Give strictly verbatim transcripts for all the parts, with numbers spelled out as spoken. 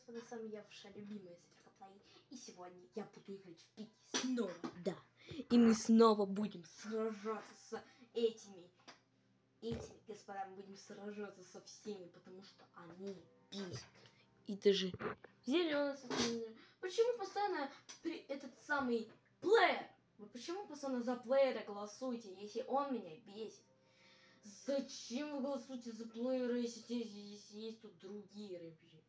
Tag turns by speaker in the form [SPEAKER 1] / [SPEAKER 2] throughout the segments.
[SPEAKER 1] господа, с вами я, ваша любимая Софика Плей, и сегодня я буду играть в Пики снова, да, и мы снова будем сражаться с этими, этими, господа, мы будем сражаться со всеми, потому что они бесят. И даже зеленый, почему постоянно этот самый плеер, вы почему постоянно за плеера голосуете, если он меня бесит? Зачем вы голосуете за плеера, если здесь, если есть тут другие рыбки?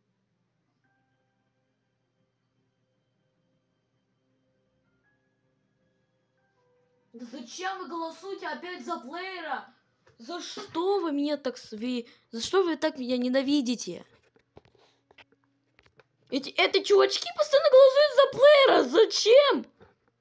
[SPEAKER 1] Да зачем вы голосуете опять за плеера? За что вы меня так сви... За что вы так меня ненавидите? Эти, эти чувачки постоянно голосуют за плеера. Зачем?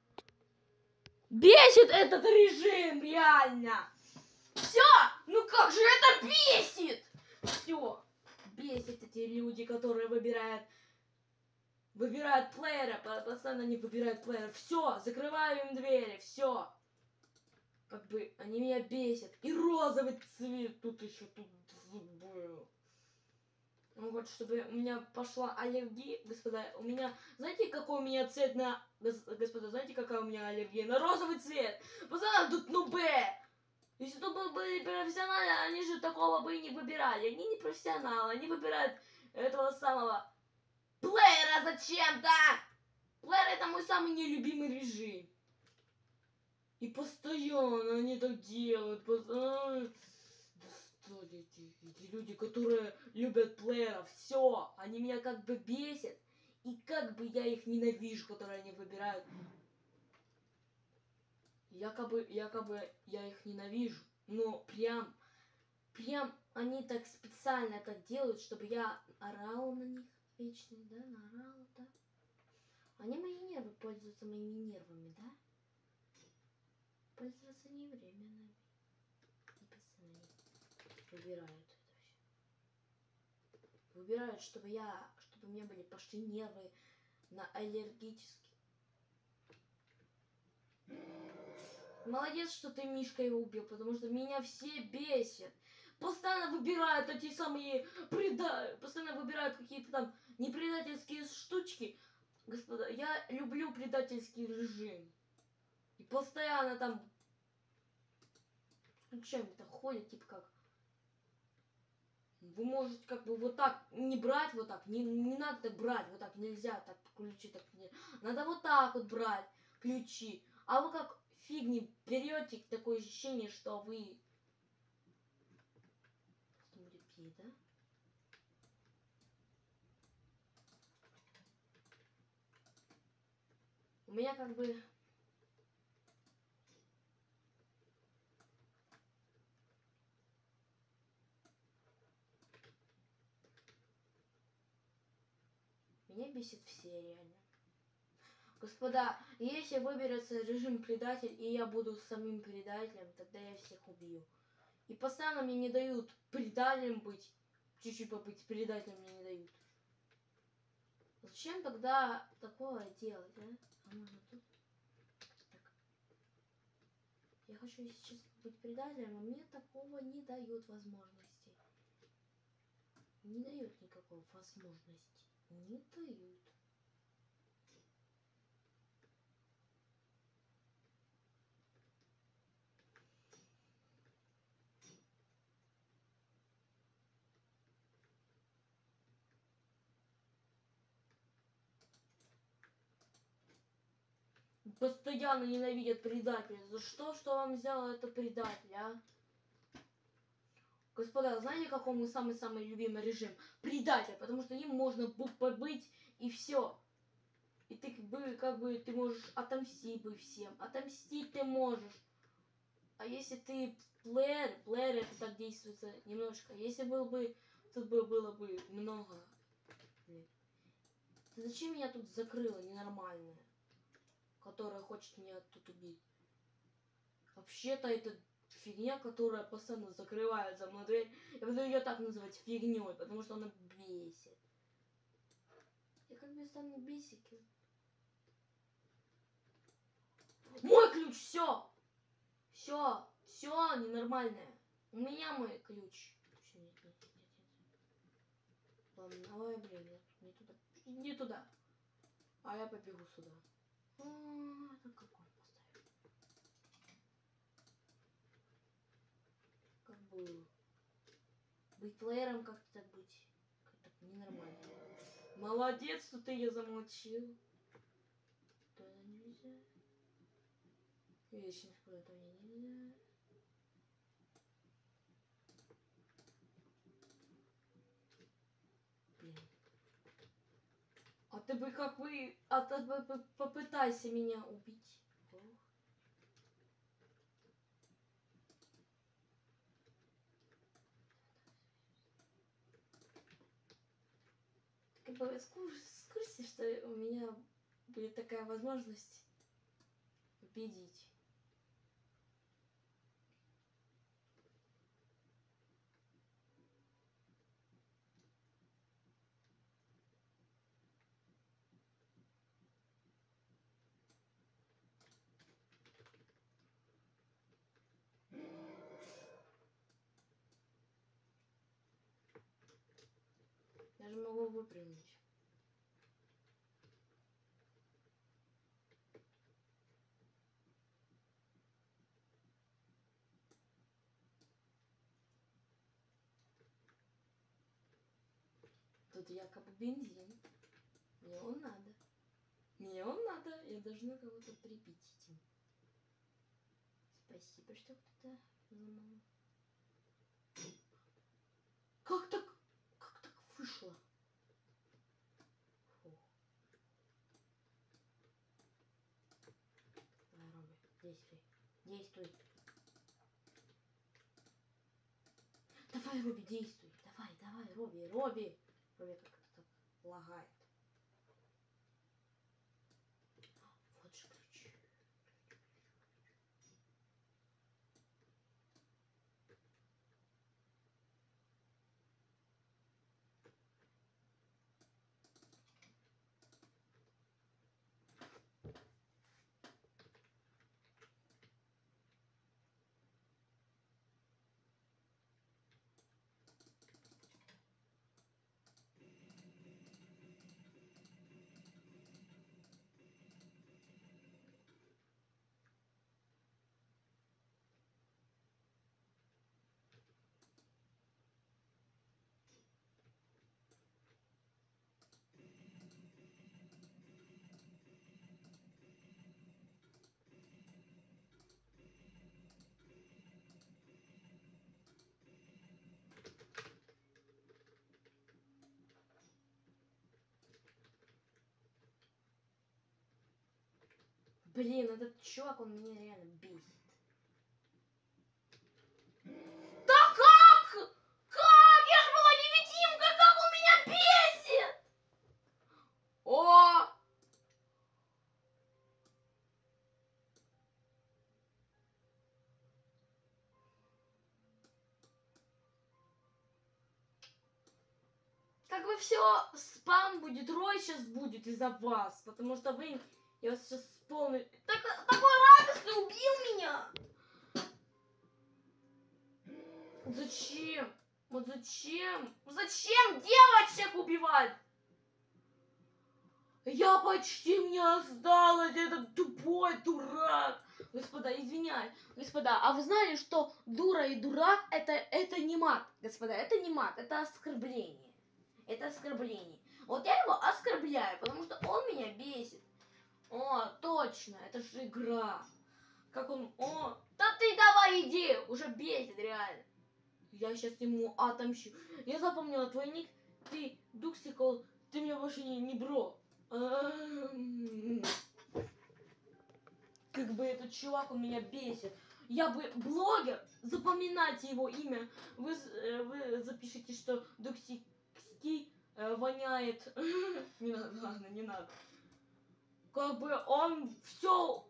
[SPEAKER 1] Бесит этот режим, реально. Все, ну как же это бесит? Все, бесит эти люди, которые выбирают, выбирают плеера, постоянно не выбирают плеера. Все, закрываю им двери, все. Как бы они меня бесят. И розовый цвет тут еще тут был. Он хочет, чтобы у меня пошла аллергия, господа. У меня, знаете, какой у меня цвет на... Господа, знаете, какая у меня аллергия? На розовый цвет. Пацаны, тут нубе. Если тут были профессионалы, они же такого бы и не выбирали. Они не профессионалы, они выбирают этого самого плеера зачем-то. Плеер — это мой самый нелюбимый режим. И постоянно они так делают. Постоянно... Достали эти, эти люди, которые любят плееров. Все, они меня как бы бесят. И как бы я их ненавижу, которые они выбирают. Якобы, якобы я их ненавижу. Но прям, прям они так специально так делают, чтобы я орал на них вечно, да, наорал, да. Они мои нервы пользуются моими нервами, да? Пользоваться не временно. Выбирают это все. Выбирают, чтобы я, чтобы у меня были пошли нервы на аллергические. Молодец, что ты Мишка его убил, потому что меня все бесят. Постоянно выбирают эти самые преда... постоянно выбирают какие-то там непредательские штучки. Господа, я люблю предательский режим. И постоянно там с ключами-то ходят, типа как. Вы можете как бы вот так не брать, вот так, не, не надо так брать, вот так нельзя, так ключи так не. Надо вот так вот брать ключи. А вы как фигни берете, такое ощущение, что вы... Что будет пить, да? У меня как бы... Меня бесит все реально. Господа, если выберется режим предатель, и я буду самим предателем, тогда я всех убью. И постоянно мне не дают предателем быть. Чуть-чуть побыть предателем мне не дают. Зачем тогда такое делать, а? А можно тут? Так. Я хочу сейчас быть предателем, а мне такого не дают возможности. Не дают никакой возможности. Не дают. Постоянно ненавидят предателя. За что, что вам сделал этот предатель, а? Господа, знаете, какой мой самый-самый любимый режим? Предатель, потому что им можно побыть и все. И ты как бы, как бы, ты можешь отомстить бы всем. Отомстить ты можешь. А если ты плеер, плеер это так действуется немножко. Если был бы, тут бы было бы много. Ты зачем меня тут закрыла ненормальная, которая хочет меня тут убить? Вообще-то это фигня, которая постоянно закрывает за мной дверь. Я буду ее так называть фигней, потому что она бесит. Я как бы стану бесики. Мой ключ, все! Все, все ненормальное. У меня мой ключ. Все, нет, нет, нет, нет. Ладно, давай, блин, нет, нет. иди туда. А я побегу сюда. О, это как он поставил. Как бы быть плеером как-то так быть. Как-то ненормально. Молодец, что ты ее замолчил. Туда нельзя. Вечность куда-то мне нельзя. Блин. А ты бы как вы... А ты бы попытайся меня убить. Ох. Ты как бы в курсе, что у меня будет такая возможность победить. Даже могу выпрямить. Тут якобы бензин. Мне он надо. Мне он надо. Я должна кого-то прибить этим. Спасибо, что кто-то взломал. Как так? Как так вышло? Фу. Давай, Роби, действуй. Действуй. Давай, Роби, действуй. Давай, давай, Роби, Роби. Роби как-то так лагает. Вот же ключ. Блин, этот чувак, он меня реально бесит. Да как? Как? Я же была невидимка, как он меня бесит! О! Как бы все, спам будет, рой сейчас будет из-за вас, потому что вы, я вас сейчас полный... Так, такой радостный убил меня! Зачем? Вот зачем? Зачем девочек убивать? Я почти не осталась, этот тупой дурак. Господа, извиняюсь. Господа, а вы знали, что дура и дурак это, это не мат? Господа, это не мат, это оскорбление. Это оскорбление. Вот я его оскорбляю, потому что он меня бесит. О, точно, это же игра. Как он... О, да ты давай иди, уже бесит реально. Я сейчас ему отомщу. Я запомнила твой ник. Ты, Дуксикл, ты меня больше не, не бро. Как бы этот чувак, он меня бесит. Я бы блогер, запоминайте его имя. Вы, вы запишите, что Дуксикл э, воняет. Не надо, ладно, не надо. Как бы он все...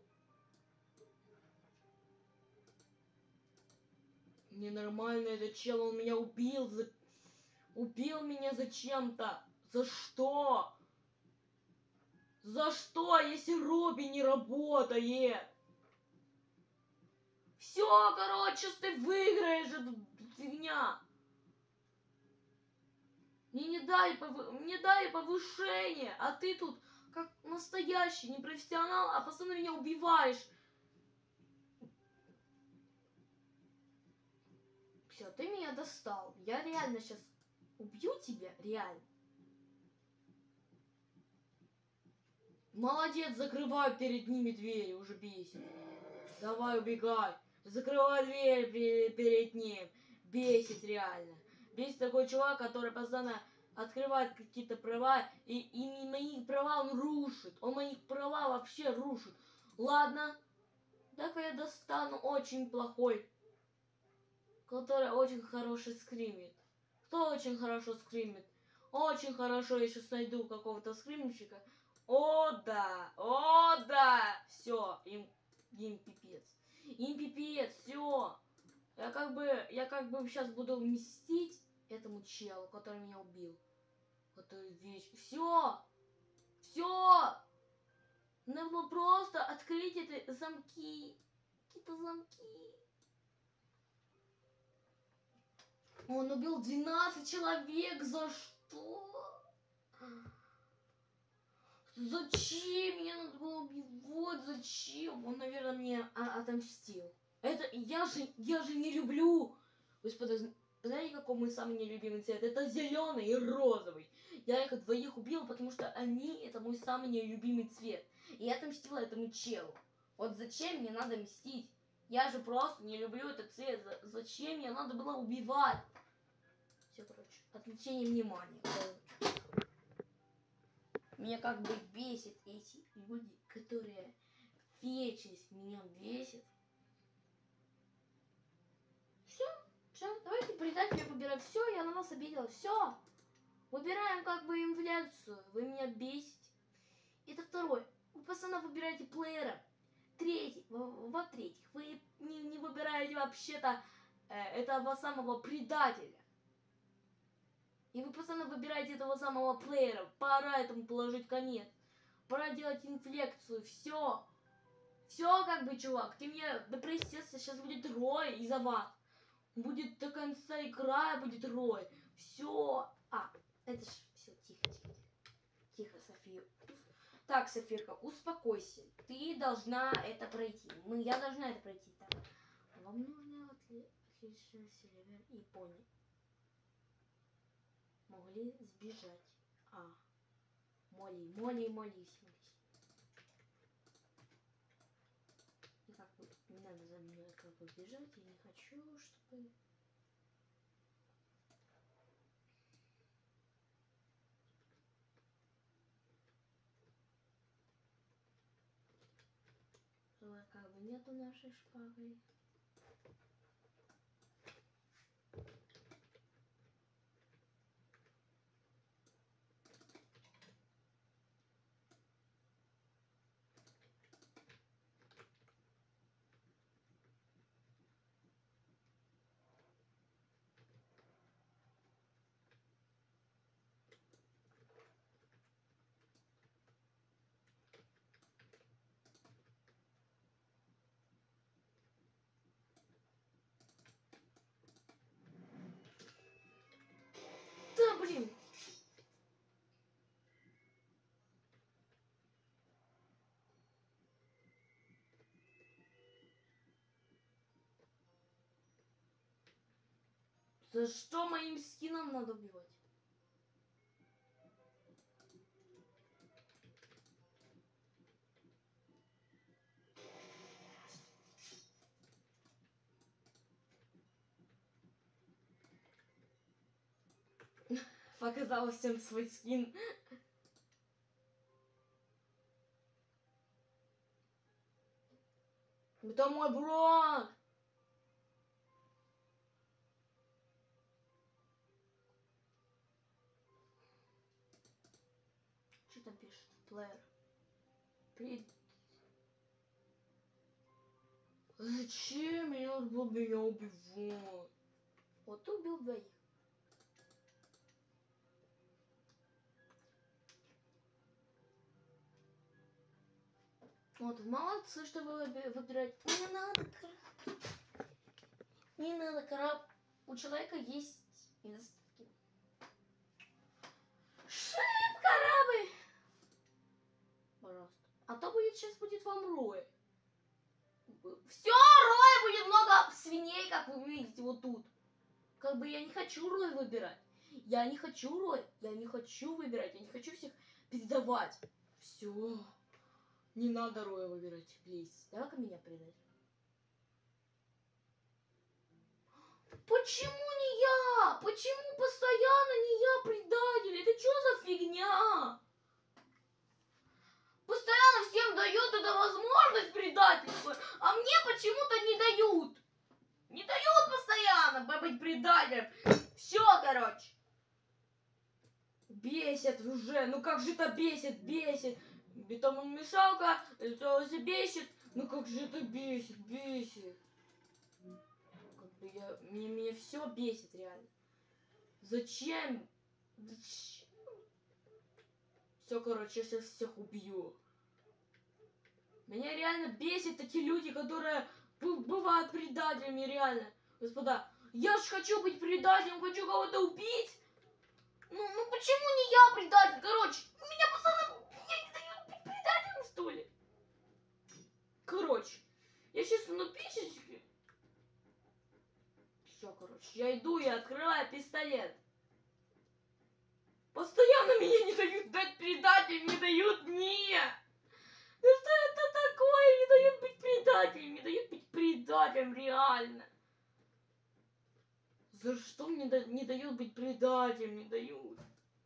[SPEAKER 1] Ненормально этот чел, он меня убил. За... Убил меня зачем-то. За что? За что, если Робби не работает? Все, короче, ты выиграешь эту фигня. Мне не дали, пов... мне дали повышение, а ты тут как настоящий непрофессионал, а постоянно меня убиваешь. Все, ты меня достал. Я реально сейчас убью тебя, реально. Молодец, закрывай перед ними двери, уже бесит. Давай, убегай. Закрывай дверь перед ним. Бесит реально. Бесит такой чувак, который постоянно открывает какие-то права, и, и мои права он рушит. Он мои права вообще рушит. Ладно, так я достану очень плохой, который очень хорошо скримит. Кто очень хорошо скримит? Очень хорошо, я сейчас найду какого-то скримщика. О, да, о, да. Все, им, им пипец. Им пипец, все. Я как бы, я как бы сейчас буду мстить этому челу, который меня убил. Который вещь. Все, все. Надо было просто открыть эти замки. Какие-то замки. Он убил двенадцать человек. За что? Зачем? Мне надо было убивать. Зачем? Он, наверное, мне отомстил. Это я же, я же не люблю. Господа, знаете, какой мой самый нелюбимый цвет? Это зеленый и розовый. Я их двоих убила, потому что они это мой самый нелюбимый цвет. И я отомстила этому челу. Вот зачем мне надо мстить? Я же просто не люблю этот цвет. Зачем мне надо было убивать? Все, короче, отвлечение внимания. Меня как бы бесит эти люди, которые вечность меня бесит. Все, все, давайте предателя выбирать. Все, я на вас обиделась. Все, выбираем как бы инфляцию. Вы меня бесите. Это второй. Вы постоянно выбираете плеера. Третий, во-третьих, вы не, не выбираете вообще-то э, этого самого предателя. И вы постоянно выбираете этого самого плеера. Пора этому положить конец. Пора делать инфлекцию. Все. Все как бы, чувак. Ты мне допросился. Сейчас будет рой из-за вас. Будет до конца игра, будет рой. Все. А, это ж... Все, тихо, тихо, тихо. Тихо, София. Так, Софирка, успокойся. Ты должна это пройти. Мы, я должна это пройти. Так. Вам нужно отличить север и пони. Могли сбежать. А. Моли, моли, молись, молись. И как бы не надо за мной как бы бежать. Я не хочу, чтобы... Как бы нету нашей шпаги. Да, блин! За что моим скином надо убивать? Показала всем свой скин. Это мой брат! Что там пишет? Плеер. При... Зачем меня надо было меня убивать? Вот ты убил двоих. Вот, молодцы, что вы выбираете. Не надо краб. Не надо краб. У человека есть недостатки. будет, сейчас будет вам рой. Все, рой будет много свиней, как вы видите вот тут. Как бы я не хочу рой выбирать. Я не хочу рой. Я не хочу выбирать. Я не хочу всех передавать. Все. Не надо роя выбирать, плиз. Давай-ка меня предать. Почему не я? Почему постоянно не я предатель? Это что за фигня? Постоянно всем дают эту возможность предательства, а мне почему-то не дают. Не дают постоянно быть предателем. Все, короче. Бесит уже. Ну как же это бесит, бесит. Бетономешалка, это бесит. Ну как же это бесит, бесит. Как бы я, мне, меня все бесит реально. Зачем? Зачем? Все, короче, я сейчас всех убью. Меня реально бесит такие люди, которые бывают предателями, реально. Господа, я ж хочу быть предателем, хочу кого-то убить. Ну, ну почему не я предатель? Короче, меня постоянно меня не дают быть предателем, что ли? Короче, я сейчас на писечке. Все, короче, я иду и открываю пистолет. Постоянно меня не дают дать предателем, не дают мне. Да что это такое? Не дают быть предателем, не дают быть предателем, реально. За что мне да, не дают быть предателем, не дают?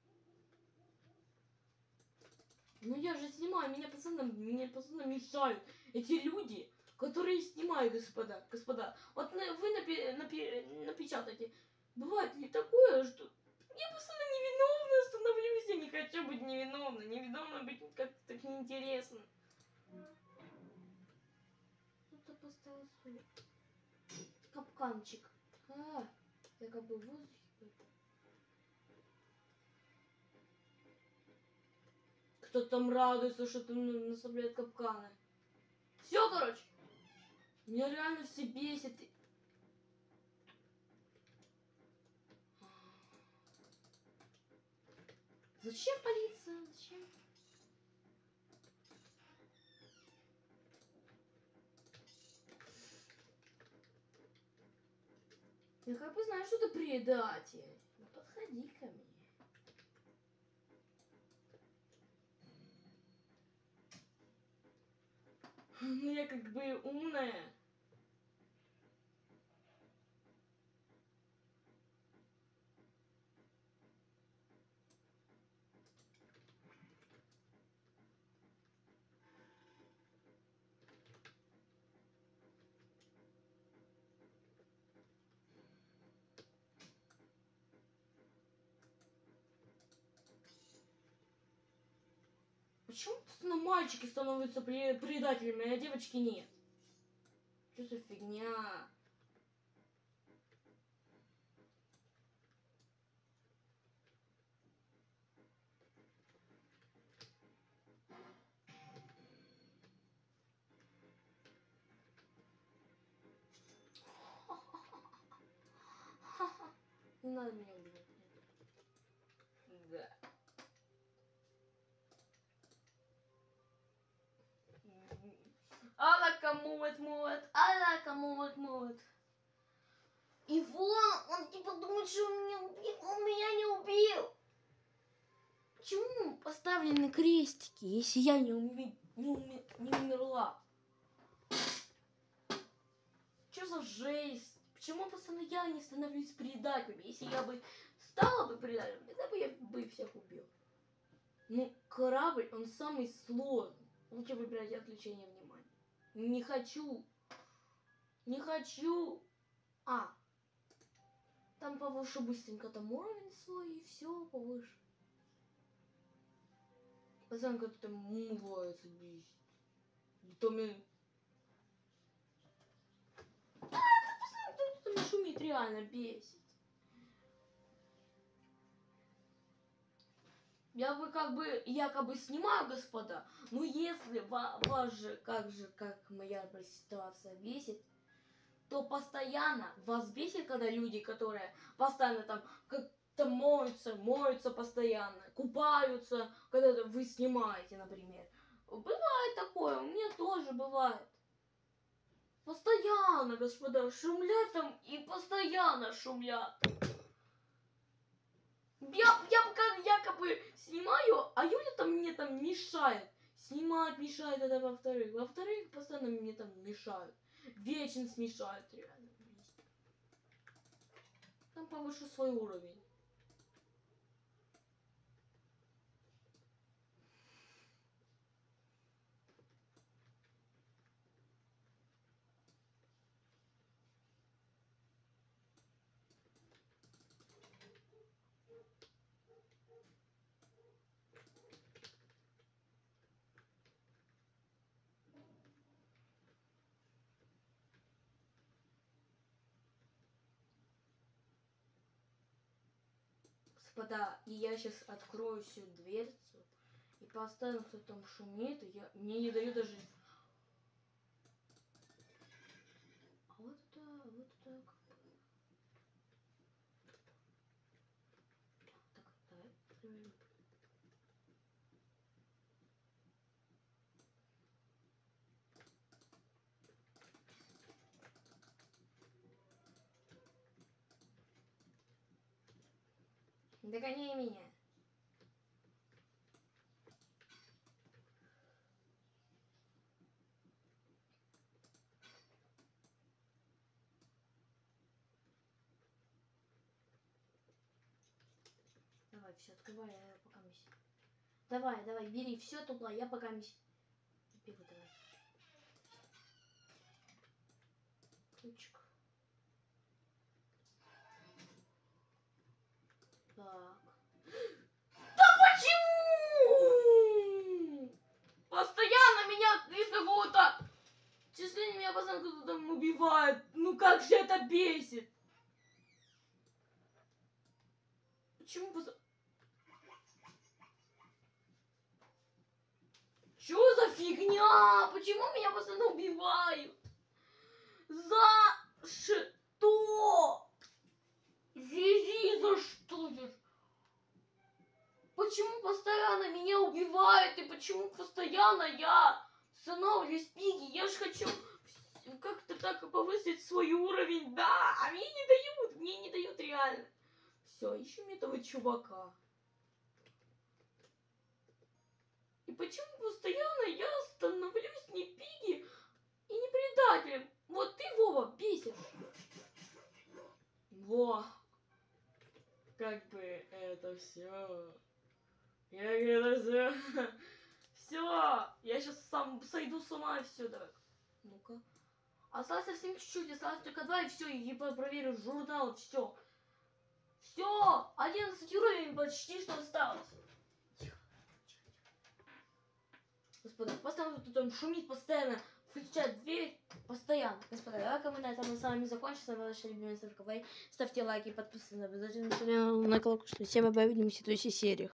[SPEAKER 1] Ну я же снимаю, меня пацаны, меня пацаны мешают. Эти люди, которые снимают, господа, господа. Вот вы напи напи напечатайте. Бывает ли такое, что я постоянно невиновна становлюсь, я не хочу быть невиновной. Невиновной быть как-то так неинтересно. Кто-то поставил свой капканчик. А, я как бы в воздухе. Кто там радуется, что ты наставляет капканы. Все, короче. Меня реально все бесит. Зачем полиция? Зачем? Я как бы знаю, что ты предатель. Ну, подходи ко мне. Ну, я как бы умная. Почему постоянно мальчики становятся предателями, а девочки нет? Что за фигня? Не надо меня убивать. Да. Алака мут мут, алака мут мут. И вон, он типа думает, что он меня убил, он меня не убил. Почему поставлены крестики, если я не, уми... не, уми... не умерла? Что за жесть? Почему постоянно я не становлюсь предателем? Если я бы стала бы предателем, тогда бы я бы всех убил. Ну, корабль, он самый сложный. Лучше выбирать отвлечение внимания. Не хочу. Не хочу. А. Там повыше быстренько там уровень свой, и все повыше. Пацан как-то мувается бесит. Там я... А, это пацан шумит, реально бесит. Я бы как бы, якобы снимаю, господа, но если вас же, как же, как моя ситуация бесит, то постоянно вас бесит, когда люди, которые постоянно там как-то моются, моются постоянно, купаются, когда вы снимаете, например. Бывает такое, у меня тоже бывает. Постоянно, господа, шумлят там и постоянно шумлят. Я, я пока якобы снимаю, а Юля там мне там мешает. Снимать мешает, это во-вторых. Во-вторых, постоянно мне там мешают. Вечно смешают, реально. Там повышу свой уровень. Господа, и я сейчас открою всю дверцу, и постоянно кто там шумит, и я, мне не даю даже... А вот это, вот это... Так, давай проверим. Догоняй меня. Давай, все, открывай, я пока мись. Давай, давай, бери все тупо, я пока мись. Бегу, давай. Ключик. Так. Да почему? Постоянно меня из какого-то числения меня постоянно кто-то там убивает. Ну как же это бесит? Почему постоянно... Чё за фигня? Почему меня постоянно убивают? За что? Зизи, за что же? Почему постоянно меня убивают? И почему постоянно я становлюсь пиги? Я же хочу как-то так повысить свой уровень. Да, а мне не дают. Мне не дают реально. Все, ищем этого чувака. И почему постоянно я становлюсь не пиги и не предателем? Вот ты, Вова, бесишь. Во. Как бы это все. Как это все. Все. Я сейчас сам сойду с ума и все. Давай. Ну-ка. Осталось совсем чуть-чуть. Осталось только два и все. И проверю журнал. Все. Все. одиннадцать уровень почти что осталось. Господа, постоянно кто-то там шумит, постоянно включает дверь, постоянно. Господа, давай-ка мы на этом с вами закончим. С вами ваша любимая Ставка. Ставьте лайки, подписывайтесь обязательно на колокольчик. Всем пока, увидимся в следующей серии.